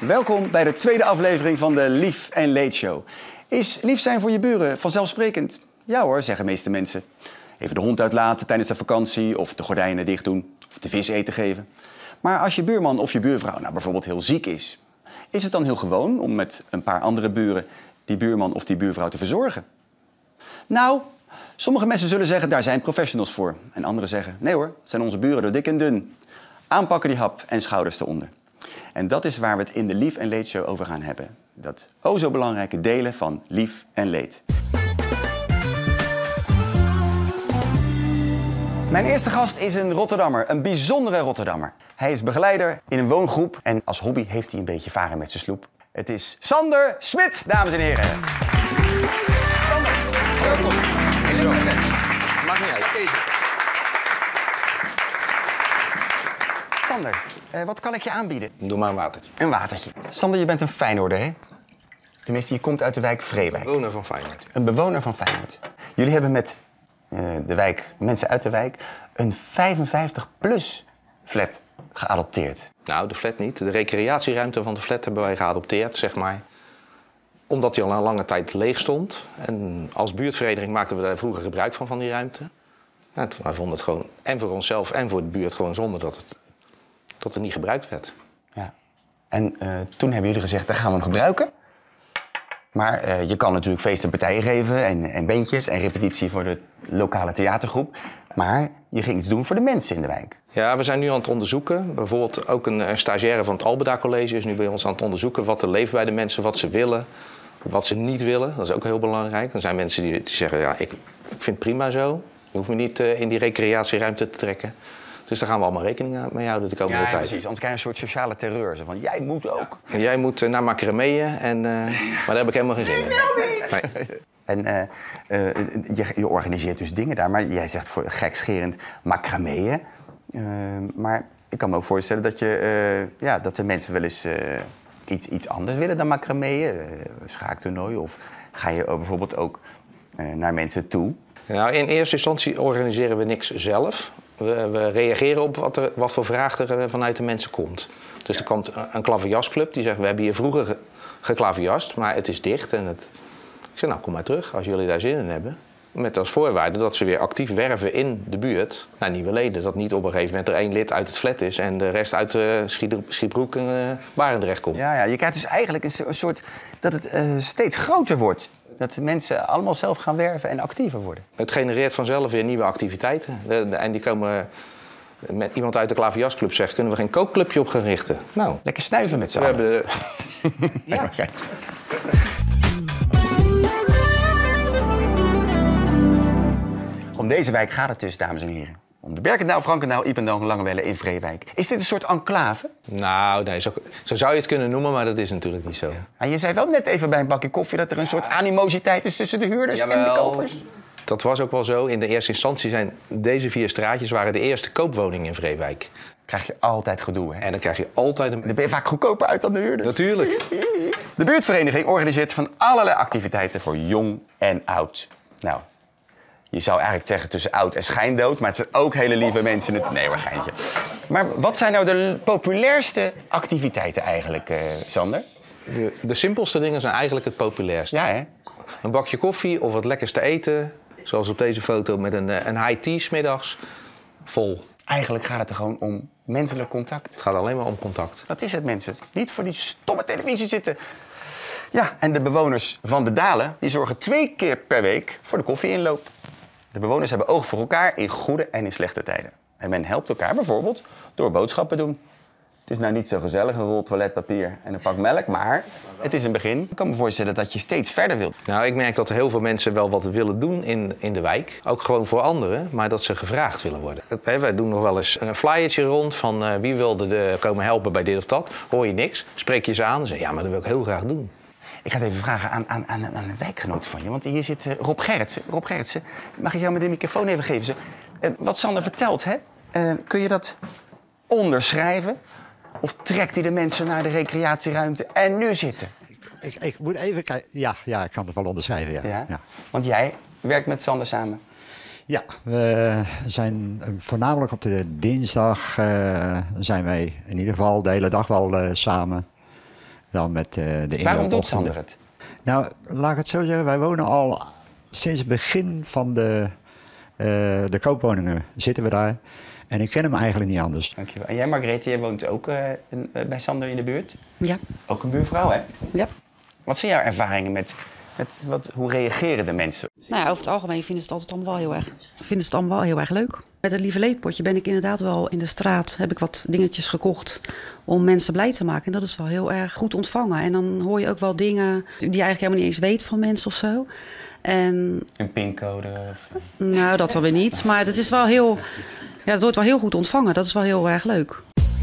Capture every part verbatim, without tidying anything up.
Welkom bij de tweede aflevering van de Lief en Leed Show. Is lief zijn voor je buren vanzelfsprekend? Ja hoor, zeggen de meeste mensen. Even de hond uitlaten tijdens de vakantie, of de gordijnen dicht doen, of de vis eten geven. Maar als je buurman of je buurvrouw nou bijvoorbeeld heel ziek is, is het dan heel gewoon om met een paar andere buren die buurman of die buurvrouw te verzorgen? Nou, sommige mensen zullen zeggen daar zijn professionals voor. En anderen zeggen nee hoor, het zijn onze buren door dik en dun. Aanpakken die hap en schouders eronder. En dat is waar we het in de Lief en Leed Show over gaan hebben. Dat o zo belangrijke delen van lief en leed. Mijn eerste gast is een Rotterdammer, een bijzondere Rotterdammer. Hij is begeleider in een woongroep en als hobby heeft hij een beetje varen met zijn sloep. Het is Sander Smit, dames en heren. Sander, welkom. En links en rechts. Maakt niet uit. Deze. Sander, uh, wat kan ik je aanbieden? Doe maar een watertje. Een watertje. Sander, je bent een Feyenoorder, hè? Tenminste, je komt uit de wijk Vreewijk. Bewoner van Feyenoord. Een bewoner van Feyenoord. Jullie hebben met uh, de wijk, mensen uit de wijk, een vijfenvijftig plus flat geadopteerd. Nou, de flat niet. De recreatieruimte van de flat hebben wij geadopteerd, zeg maar. Omdat die al een lange tijd leeg stond. En als buurtvereniging maakten we daar vroeger gebruik van, van die ruimte. Nou, wij vonden het gewoon, en voor onszelf en voor de buurt, gewoon zonde dat het, dat het niet gebruikt werd. Ja. En uh, toen hebben jullie gezegd, daar gaan we hem gebruiken. Maar uh, je kan natuurlijk feesten en partijen geven en, en bandjes en repetitie voor de lokale theatergroep. Maar je ging iets doen voor de mensen in de wijk. Ja, we zijn nu aan het onderzoeken. Bijvoorbeeld ook een, een stagiaire van het Albeda College is nu bij ons aan het onderzoeken wat er leeft bij de mensen, wat ze willen, wat ze niet willen. Dat is ook heel belangrijk. Er zijn mensen die, die zeggen, ja, ik, ik vind het prima zo. Je hoeft me niet uh, in die recreatieruimte te trekken. Dus daar gaan we allemaal rekening mee houden de komende ja, tijd. Ja, precies. Anders krijg je een soort sociale terreur. Zo van, jij moet ook. Ja. En jij moet uh, naar macrameën, en, uh, maar daar heb ik helemaal geen zin in. Ik wil niet! Nee. En uh, uh, je, je organiseert dus dingen daar, maar jij zegt voor gekscherend macrameën. Uh, maar ik kan me ook voorstellen dat, je, uh, ja, dat de mensen wel eens uh, iets, iets anders willen dan macrameën. Uh, schaaktoernooi, of ga je bijvoorbeeld ook uh, naar mensen toe? Nou, in eerste instantie organiseren we niks zelf. We, we reageren op wat, er, wat voor vraag er vanuit de mensen komt. Dus er komt een klaverjasclub die zegt, we hebben hier vroeger ge, geklaverjast, maar het is dicht. En het... Ik zeg, nou, kom maar terug als jullie daar zin in hebben. Met als voorwaarde dat ze weer actief werven in de buurt naar nieuwe leden. Dat niet op een gegeven moment er één lid uit het flat is en de rest uit uh, Schiedbroek en uh, Barendrecht komt. Ja, ja, je krijgt dus eigenlijk een, een soort dat het uh, steeds groter wordt. Dat de mensen allemaal zelf gaan werven en actiever worden. Het genereert vanzelf weer nieuwe activiteiten. De, de, en die komen met iemand uit de klaverjasclub zegt, kunnen we geen kookclubje op gaan richten? Nou, lekker snuiven met z'n allen. We hebben de... ja. Ja. Om deze wijk gaat het dus, dames en heren. Om de Berkendaal, Frankendaal, Ipendam, Langewelle in Vreewijk. Is dit een soort enclave? Nou, nee, zo, zo zou je het kunnen noemen, maar dat is natuurlijk niet zo. Ja. En je zei wel net even bij een bakje koffie dat er een soort animositeit is tussen de huurders Jawel. en de kopers. Dat was ook wel zo. In de eerste instantie zijn deze vier straatjes waren de eerste koopwoningen in Vreewijk. Krijg je altijd gedoe, hè? En dan krijg je altijd een... Dan ben je vaak goedkoper uit dan de huurders. Natuurlijk. De buurtvereniging organiseert van allerlei activiteiten voor jong en oud. Nou, je zou eigenlijk zeggen tussen oud en schijndood, maar het zijn ook hele lieve mensen. Het... Nee hoor, geintje. Maar wat zijn nou de populairste activiteiten eigenlijk, uh, Sander? De, de simpelste dingen zijn eigenlijk het populairste. Ja, hè? Een bakje koffie of wat lekkers te eten. Zoals op deze foto met een, een high tea 's middags. Vol. Eigenlijk gaat het er gewoon om menselijk contact. Het gaat alleen maar om contact. Dat is het, mensen. Niet voor die stomme televisie zitten. Ja, en de bewoners van de Dalen die zorgen twee keer per week voor de koffieinloop. De bewoners hebben oog voor elkaar in goede en in slechte tijden. En men helpt elkaar bijvoorbeeld door boodschappen doen. Het is nou niet zo gezellig, een rol toiletpapier en een pak melk, maar het is een begin. Ik kan me voorstellen dat je steeds verder wilt. Nou, ik merk dat er heel veel mensen wel wat willen doen in, in de wijk. Ook gewoon voor anderen, maar dat ze gevraagd willen worden. Wij doen nog wel eens een flyertje rond van uh, wie wilde de komen helpen bij dit of dat. Hoor je niks, spreek je ze aan en zeg ja, maar dat wil ik heel graag doen. Ik ga het even vragen aan, aan, aan, aan een wijkgenoot van je, want hier zit uh, Rob Gerritsen. Rob Gerritsen, mag ik jou met de microfoon even geven? Zo, uh, wat Sander vertelt, hè? Uh, kun je dat onderschrijven? Of trekt hij de mensen naar de recreatieruimte en nu zitten? Ik, ik moet even kijken. Ja, ja, ik kan het wel onderschrijven, ja. Ja? Ja. Want jij werkt met Sander samen? Ja, we zijn voornamelijk op de dinsdag uh, zijn wij in ieder geval de hele dag wel uh, samen. dan met uh, de inloop. Waarom doet Sander het? Nou, laat ik het zo zeggen. Wij wonen al sinds het begin van de, uh, de koopwoningen zitten we daar. En ik ken hem eigenlijk niet anders. Dankjewel. En jij, Margrethe, jij woont ook uh, in, uh, bij Sander in de buurt? Ja. Ook een buurvrouw, hè? Ja. Wat zijn jouw ervaringen met, met wat, hoe reageren de mensen? Nou ja, over het algemeen vinden ze het altijd allemaal wel heel erg, vinden ze het allemaal wel heel erg leuk. Met het Lieve Leedpotje ben ik inderdaad wel in de straat, heb ik wat dingetjes gekocht om mensen blij te maken. En dat is wel heel erg goed ontvangen. En dan hoor je ook wel dingen die je eigenlijk helemaal niet eens weet van mensen of zo. En, een pincode? Of... Nou, dat wel weer niet. Maar het is wel heel, ja, het wordt wel heel goed ontvangen. Dat is wel heel erg leuk.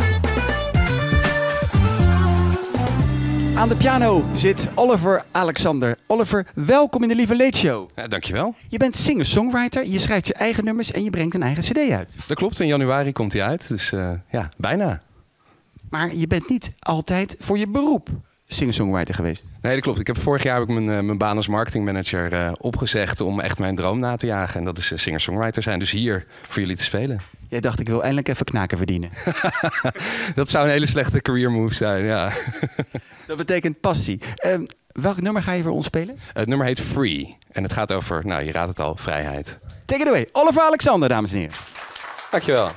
Aan de piano zit Oliver Alexander. Oliver, welkom in de Lieve Leed Show. Ja, dankjewel. Je bent singer-songwriter, je schrijft je eigen nummers en je brengt een eigen cd uit. Dat klopt, in januari komt hij uit, dus uh, ja, bijna. Maar je bent niet altijd voor je beroep singer-songwriter geweest. Nee, dat klopt. Ik heb vorig jaar heb ik mijn, uh, mijn baan als marketingmanager uh, opgezegd om echt mijn droom na te jagen. En dat is uh, singer-songwriter zijn, dus hier voor jullie te spelen. Jij dacht, ik wil eindelijk even knaken verdienen. Dat zou een hele slechte career move zijn, ja. Dat betekent passie. Uh, welk nummer ga je voor ons spelen? Uh, het nummer heet Free. En het gaat over, nou je raadt het al, vrijheid. Take it away. Oliver Alexander, dames en heren. Dankjewel.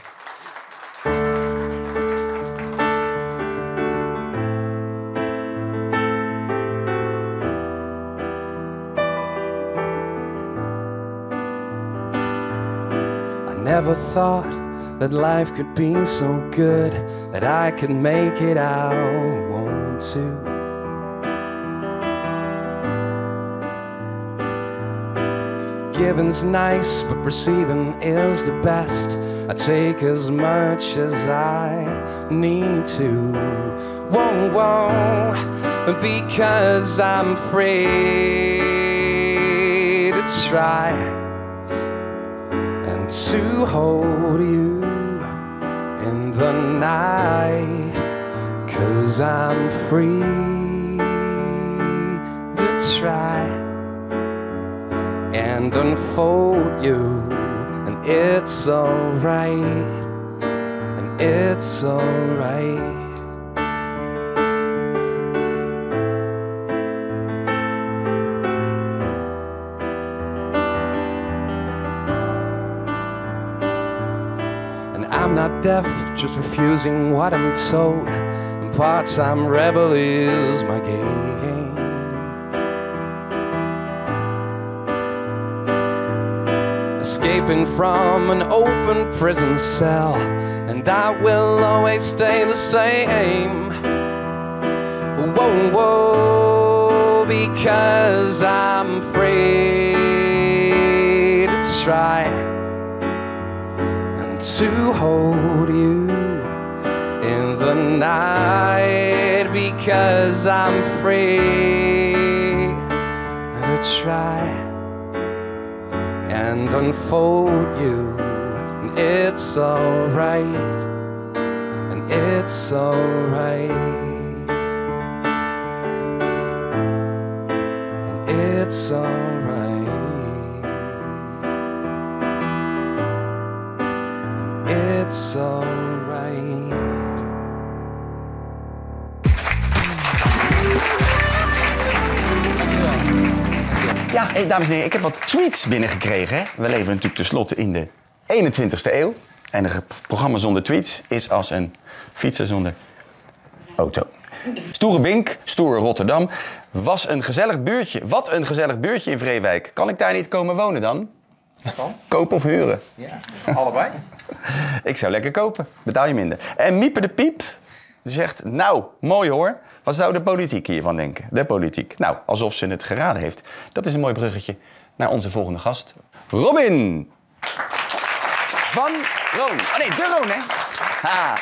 I never thought that life could be so good that I could make it out, want to. Giving's nice, but receiving is the best. I take as much as I need to. Whoa, whoa, because I'm free to try and to hold you in the night, 'cause I'm free to try and unfold you, and it's alright, and it's alright. And I'm not deaf, just refusing what I'm told. In parts I'm rebel is my game. Escaping from an open prison cell, and I will always stay the same. Whoa, whoa, because I'm free to try and to hold you in the night, because I'm free to try and unfold you, and it's alright, and it's alright, and it's alright, and it's alright. Ja, hey, dames en heren, ik heb wat tweets binnengekregen. Hè? We leven natuurlijk tenslotte in de eenentwintigste eeuw. En een programma zonder tweets is als een fietsen zonder auto. Stoere Bink, stoere Rotterdam. Was een gezellig buurtje. Wat een gezellig buurtje in Vreewijk. Kan ik daar niet komen wonen dan? Kan. Kopen of huren? Ja, allebei. Ik zou lekker kopen. Betaal je minder. En Miepe de Piep zegt, nou, mooi hoor. Wat zou de politiek hiervan denken? De politiek. Nou, alsof ze het geraden heeft. Dat is een mooi bruggetje naar onze volgende gast. Robin! Van Roon. Oh nee, de Roon, hè? Ha.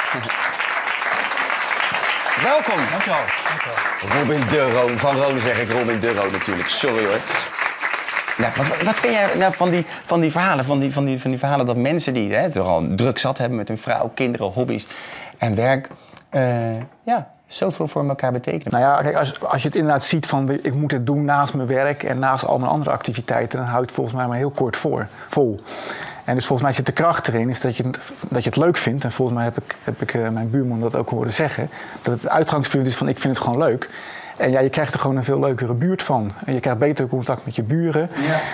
Welkom. Dankjewel. Dankjewel. Robin de Roon. Van Roon zeg ik Robin de Roon natuurlijk. Sorry hoor. Nou, wat, wat vind jij nou van, die, van die verhalen? Van die, van die, van die verhalen dat mensen die hè, toch al druk zat hebben met hun vrouw, kinderen, hobby's en werk... uh, ja, zoveel voor elkaar betekenen. Nou ja, kijk, als, als je het inderdaad ziet van ik moet het doen naast mijn werk en naast al mijn andere activiteiten, dan houdt het volgens mij maar heel kort voor, vol. En dus volgens mij zit de kracht erin, is dat je, dat je het leuk vindt. En volgens mij heb ik, heb ik uh, mijn buurman dat ook horen zeggen. Dat het uitgangspunt is van ik vind het gewoon leuk. En ja, je krijgt er gewoon een veel leukere buurt van. En je krijgt beter contact met je buren.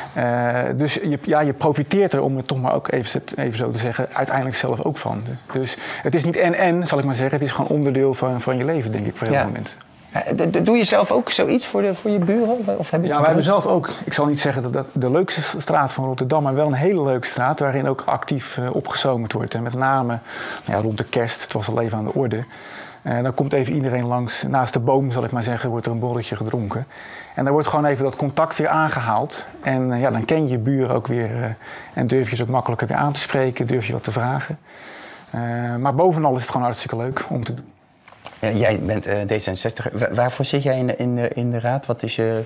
Ja. Uh, dus je, ja, je profiteert er, om het toch maar ook even, even zo te zeggen, uiteindelijk zelf ook van. Dus het is niet en-en, zal ik maar zeggen. Het is gewoon onderdeel van, van je leven, denk ik, voor heel veel ja. mensen. Doe je zelf ook zoiets voor, de, voor je buren? Of heb je ja, wij hebben zelf ook, ik zal niet zeggen dat dat de leukste straat van Rotterdam, maar wel een hele leuke straat waarin ook actief uh, opgezomerd wordt. En met name ja, rond de kerst, het was al even aan de orde. Uh, dan komt even iedereen langs, naast de boom zal ik maar zeggen, wordt er een borreltje gedronken. En dan wordt gewoon even dat contact weer aangehaald. En uh, ja, dan ken je je buren ook weer uh, en durf je ze ook makkelijker weer aan te spreken, durf je wat te vragen. Uh, maar bovenal is het gewoon hartstikke leuk om te doen. Ja, jij bent uh, D zesenzestig. Wa- waarvoor zit jij in de, in de, in de raad? Wat is je,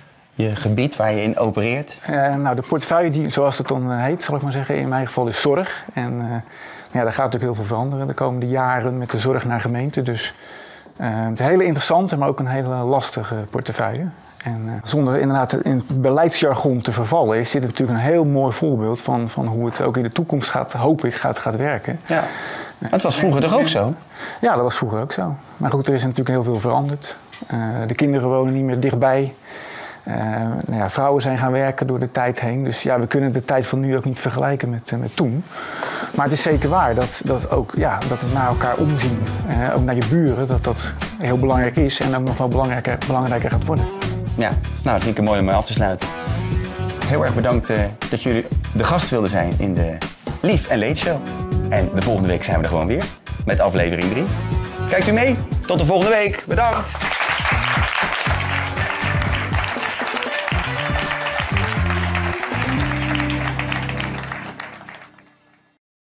je gebied waar je in opereert? Uh, nou, de portefeuille, die, zoals het dan heet, zal ik maar zeggen, in mijn geval is zorg. En uh, ja, daar gaat natuurlijk heel veel veranderen de komende jaren met de zorg naar gemeente. Dus uh, het is een hele interessante, maar ook een hele lastige portefeuille. En uh, zonder inderdaad in het beleidsjargon te vervallen, is dit natuurlijk een heel mooi voorbeeld van, van hoe het ook in de toekomst gaat, hoop ik, gaat, gaat werken. Ja. Het was vroeger toch ook zo? Ja, dat was vroeger ook zo. Maar goed, er is natuurlijk heel veel veranderd. Uh, de kinderen wonen niet meer dichtbij. Uh, nou ja, vrouwen zijn gaan werken door de tijd heen. Dus ja, we kunnen de tijd van nu ook niet vergelijken met, uh, met toen. Maar het is zeker waar dat, dat, ook, ja, dat het naar elkaar omzien, uh, ook naar je buren, dat dat heel belangrijk is en ook nog wel belangrijker, belangrijker gaat worden. Ja, nou, dat vind ik mooi om mee af te sluiten. Heel erg bedankt uh, dat jullie de gast wilden zijn in de Lief en Leed Show. En de volgende week zijn we er gewoon weer met aflevering drie. Kijkt u mee? Tot de volgende week. Bedankt!